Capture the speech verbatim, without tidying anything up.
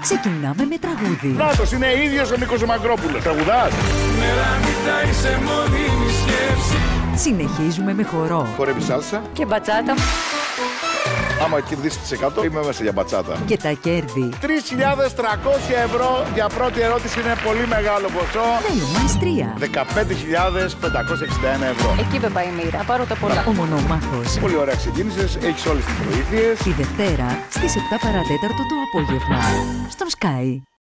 Ξεκινάμε με τραγούδι. Νάτος, είναι ίδιος ο Νίκος ο Μαγκρόπουλος. Τραγουδάς. Συνεχίζουμε με χορό. Χορεύει σάλσα. Και μπατσάτα. Άμα κερδίσει τις εκατό είμαι μέσα για μπατσάτα. Και τα κέρδη. τρεις χιλιάδες τριακόσια ευρώ για πρώτη ερώτηση είναι πολύ μεγάλο ποσό. Θέλουμε τρία. δεκαπέντε χιλιάδες πεντακόσια εξήντα ένα ευρώ. Εκεί δεν πάει η μοίρα. Θα πάρω τα πολλά. Ο μονομάχος. Πολύ ωραία ξεκίνησες, έχεις όλες τις βοήθειες. Τη Δευτέρα στις επτά παρατέταρτο το απόγευμα. Στον Sky.